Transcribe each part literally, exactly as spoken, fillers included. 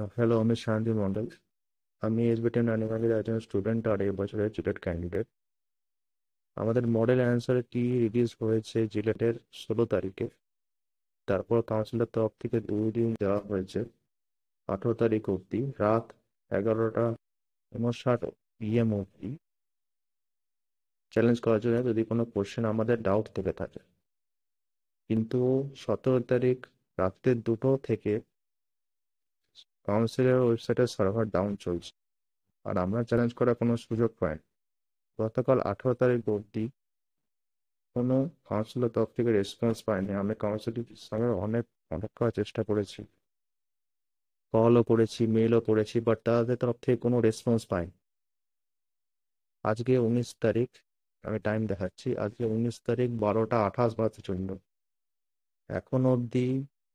Hello, আমি শান্তি মন্ডল। আমি এসবিটিএন অ্যানিমালের একজন স্টুডেন্ট আর এই বছরের জিলেট ক্যান্ডিডেট। আমাদের মডেল অ্যান্সার কি রিলিজ হয়েছে জিলেটের ষোলো তারিখে। তারপর কাউন্সিলের তরফ থেকে দুই দিন দেওয়া হয়েছে, আঠেরো তারিখ অবধি রাত এগারোটা উনষাট পিএম অবধি চ্যালেঞ্জ করার জন্য যদি কোনো কোশ্চেন আমাদের ডাউট থেকে থাকে। কিন্তু সতেরো তারিখ রাত্রে দুটো থেকে কাউন্সিলের ওয়েবসাইটের সার্ভার ডাউন চলছে, আর আমরা চ্যালেঞ্জ করার কোনো সুযোগ পাইনি। গতকাল আঠেরো তারিখ অবধি কোনো কাউন্সিলের তরফ থেকে রেসপন্স পাইনি। আমি কাউন্সিলের সঙ্গে অনেক কন্ট্যাক্ট করার চেষ্টা করেছি, কলও করেছি, মেলও করেছি, বাট তাদের তরফ থেকে কোনো রেসপন্স পাইনি। আজকে উনিশ তারিখ, আমি টাইম দেখাচ্ছি, আজকে উনিশ তারিখ বারোটা আঠাশ বাজতে চলল। এখন অবধি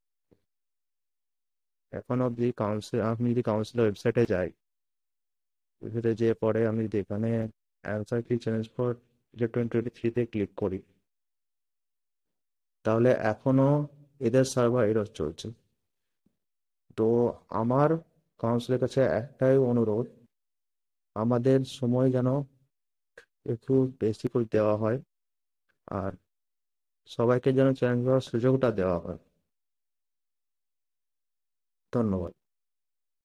এখন অবধি কাউন্সিল আমি যদি কাউন্সিলের ওয়েবসাইটে যাই, ওয়েবসাইটে যেয়ে পরে আমি যদি এখানে answer key challenge for twenty twenty থ্রিতে ক্লিক করি, তাহলে এখনো এদের সার্ভার এরর চলছে। তো আমার কাউন্সিলের কাছে একটাই অনুরোধ, আমাদের সময় যেন একটু বেশি করে দেওয়া হয়, আর সবাইকে যেন চ্যালেঞ্জ করার সুযোগটা দেওয়া হয়। ধন্যবাদ।